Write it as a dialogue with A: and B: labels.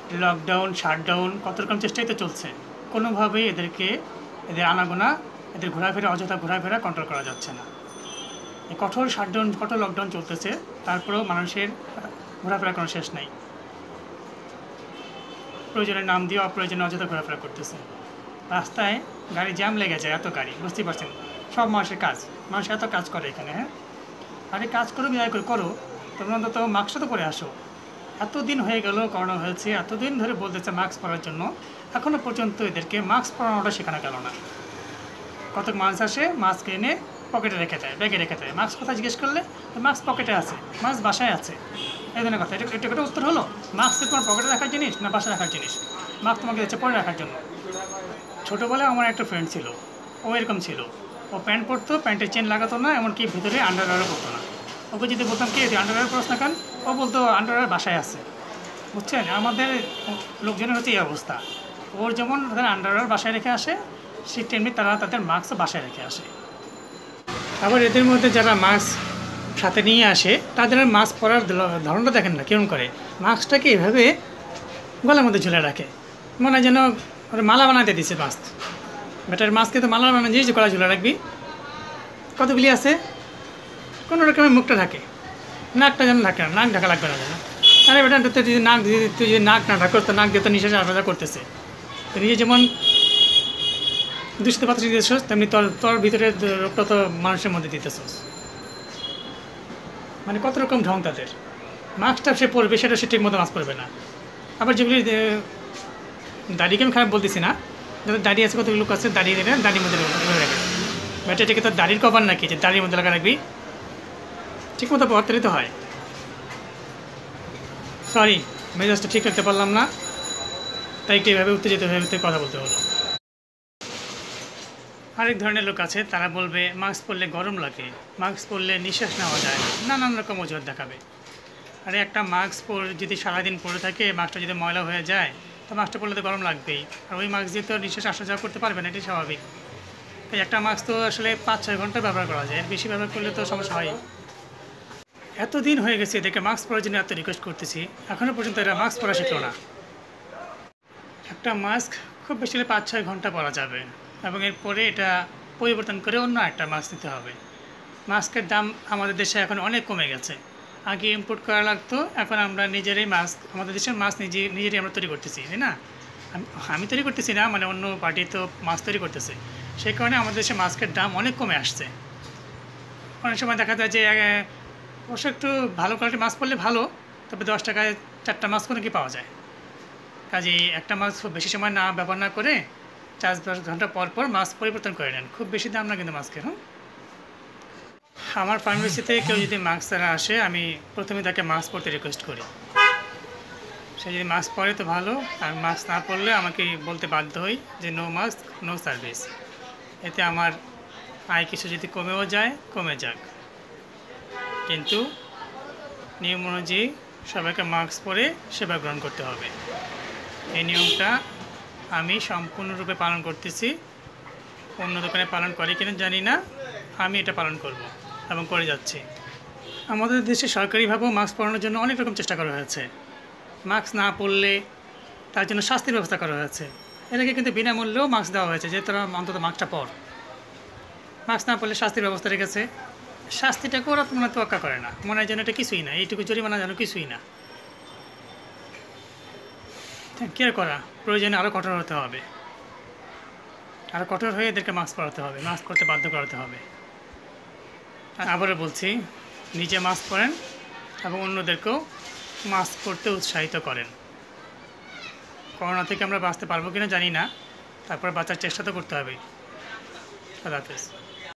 A: Lockdown shutdown কত রকম চেষ্টাই তো চলছে, কোনোভাবেই এদের আনাগোনা, এদের ঘোরাফেরা, অযথা ঘোরাফেরা কন্ট্রোল করা যাচ্ছে না। এই কঠোর শাটডাউন, কঠোর লকডাউন চলতেছে, তারপরেও মানুষের ঘোরাফেরার কোনো শেষ নাই। প্রয়োজনের নাম দিয়ে অপ্রয়োজনে অযথা ঘোরাফেরা করতেছে। রাস্তায় গাড়ি জ্যাম লেগে যায়, এত গাড়ি, বুঝতেই পারছেন। সব মানুষের কাজ, মানুষ এত কাজ করে এখানে। হ্যাঁ, আরে কাজ করো, বিদায় করে করো, তোমরা অন্তত মাস্কটা তো পরে আসো। এতদিন হয়ে গেল, করোনা হয়েছে, এতদিন ধরে বলতেছে মাস্ক পরার জন্য, এখনও পর্যন্ত এদেরকে মাস্ক পরানোটা শেখানো গেল না। কত মানুষ আসে, মাস্ক এনে পকেটে রেখে দেয়, ব্যাগে রেখে দেয়। মাস্ক কথা জিজ্ঞেস করলে মাস্ক পকেটে আছে, মাস্ক বাসায় আছে। এই ধরনের কথা, এটা একটা উত্তর হলো? মাস্ক তোমার পকেটে রাখার জিনিস না বাসায় রাখার জিনিস? মাস্ক তোমাকে দিচ্ছে পরে রাখার জন্য। ছোটোবেলায় আমার একটা ফ্রেন্ড ছিল, ও এরকম ছিল। ও প্যান্ট পরতো, প্যান্টের চেন লাগাতো না, এমনকি ভিতরে আন্ডারওয়্যারও পরতো না। ওকে যদি বলতাম কি আন্ডারওয়্যার পরস না কেন, ও বলতো আন্ডারওয়্যার বাসায় আছে। বুঝছেন, আমাদের লোকজনের হচ্ছে এই অবস্থা। ওর যেমন তাদের আন্ডারওয়্যার বাসায় রেখে আসে, ঠিক তেমনি তারা তাদের মাস্কও বাসায় রেখে আসে। আবার এদের মধ্যে যারা মাস্ক সাথে নিয়ে আসে, তাদের মাস্ক পরার ধরনটা দেখেন না কেমন করে। মাস্কটাকে এভাবে গলার মধ্যে ঝুলে রাখে, মনে হয় যেন ওরা মালা বানাতে দিছে মাস্ক। ব্যাটার মাস্কে তো মালা বানানো জিনিস, গলা ঝুলে রাখবি। কতগুলি আছে, কোনো রকমের মুখটা ঢাকে, নাকটা যেন ঢাকে না, নাক ঢাকা লাগবে না যেন। আরে বেটা, তুই যদি নাক দিয়ে, তুই যদি নাক না ঢাকস, তো নাক দিয়ে তো নিঃশ্বাস আসা করতেছে। তো নিজে যেমন দূষিত বাতাস দিতেছস, তেমনি তোর তোর ভিতরে রোগটা তো মানুষের মধ্যে দিতেছস। মানে কত রকম ঢং তাদের। মাস্কটা সে পরবে, সেটা সে ঠিক মতো মাস্ক পরবে না। আবার যেগুলি দাড়িকে আমি খারাপ বলতেছি না, যাদের দাড়ি আছে, কতগুলো লোক আছে দাড়ি রেখে দাড়ির মধ্যে রাখবে। ব্যাটা এটাকে তো দাড়ির কভার নাকি যে দাড়ির মধ্যে লাগা রাখবি? ঠিক মতো পরতেই তো হয়। সরি, মেজাজটা ঠিক রাখতে পারলাম না, তাই একটু এভাবে উত্তেজিত হয়ে কথা বলতে হলো। আরেক ধরনের লোক আছে, তারা বলবে মাস্ক পরলে গরম লাগে, মাস্ক পরলে নিঃশ্বাস নেওয়া যায় না, নানান রকম অজুহাত দেখাবে। আরে একটা মাস্ক যদি সারাদিন পরে থাকে, মাস্কটা যদি ময়লা হয়ে যায়, তো মাস্কটা পরলে তো গরম লাগবেই। আর ওই মাস্ক দিয়ে তো নিঃশ্বাস আসা যাওয়া করতে পারবে না, এটাই স্বাভাবিক। তাই একটা মাস্ক তো আসলে 5-6 ঘন্টা ব্যবহার করা যায়, এর বেশি ব্যবহার করলে তো সমস্যা হয়। এতদিন হয়ে গেছে এদেরকে মাস্ক পরার জন্য এত রিকোয়েস্ট করতেছি, এখনও পর্যন্ত এরা মাস্ক পরা শিখলো না। একটা মাস্ক খুব বেশি হলে 5-6 ঘন্টা পরা যাবে, এবং এরপরে এটা পরিবর্তন করে অন্য একটা মাস্ক নিতে হবে। মাস্কের দাম আমাদের দেশে এখন অনেক কমে গেছে। আগে ইম্পোর্ট করা লাগতো, এখন আমরা নিজেরাই মাস্ক, আমাদের দেশের মাস্ক নিজেরাই আমরা তৈরি করতেছি, তাই না? আমি তৈরি করতেছি না, মানে অন্য পার্টি তো মাস্ক তৈরি করতেছে। সেই কারণে আমাদের দেশে মাস্কের দাম অনেক কমে আসছে। অনেক সময় দেখা যায় যে অবশ্য একটু ভালো কোয়ালিটির মাস্ক পরলে ভালো, তবে 10 টাকায় 4টা মাস্ক কোনো কি পাওয়া যায়। কাজেই একটা মাস্ক খুব বেশি সময় না ব্যবহার না করে 4-10 ঘন্টা পর পর মাস্ক পরিবর্তন করে নেন। খুব বেশি দাম না কিন্তু মাস্কের। আমার ফার্মেসিতে কেউ যদি মাস্ক ছাড়া আসে, আমি প্রথমে তাকে মাস্ক পরতে রিকোয়েস্ট করি। সে যদি মাস্ক পরে তো ভালো, আর মাস্ক না পরলে আমাকে বলতে বাধ্য হই যে নো মাস্ক নো সার্ভিস। এতে আমার আয় কিছু যদি কমেও যায়, কমে যাক, কিন্তু নিয়ম অনুযায়ী সবাইকে মাস্ক পরে সেবা গ্রহণ করতে হবে। এই নিয়মটা আমি সম্পূর্ণরূপে পালন করতেছি। অন্য দোকানে পালন করে কিনা জানি না, আমি এটা পালন করব এবং করে যাচ্ছি। আমাদের দেশে সরকারিভাবেও মাস্ক পরানোর জন্য অনেক রকম চেষ্টা করা হয়েছে। মাস্ক না পরলে তার জন্য শাস্তির ব্যবস্থা করা হয়েছে। এটাকে কিন্তু বিনামূল্যেও মাস্ক দেওয়া হয়েছে, যে তোরা অন্তত মাস্কটা পর। মাস্ক না পরলে শাস্তির ব্যবস্থা রেখেছে। শাস্তিটাকে ওরা মনে তোয়াক্কা করে না, মনে হয় যেন এটা কিছুই না, এইটুকু জরিমানা যেন কিছুই না। কী আর করা, প্রয়োজনে আরও কঠোর হতে হবে, আরও কঠোর হয়ে এদেরকে মাস্ক পরাতে হবে, মাস্ক পরতে বাধ্য করাতে হবে। আবারও বলছি, নিজে মাস্ক পরেন এবং অন্যদেরকেও মাস্ক পরতে উৎসাহিত করেন। করোনা থেকে আমরা বাঁচতে পারবো কিনা জানি না, তারপর বাঁচার চেষ্টা তো করতে হবে। আল্লাহ হাফেজ।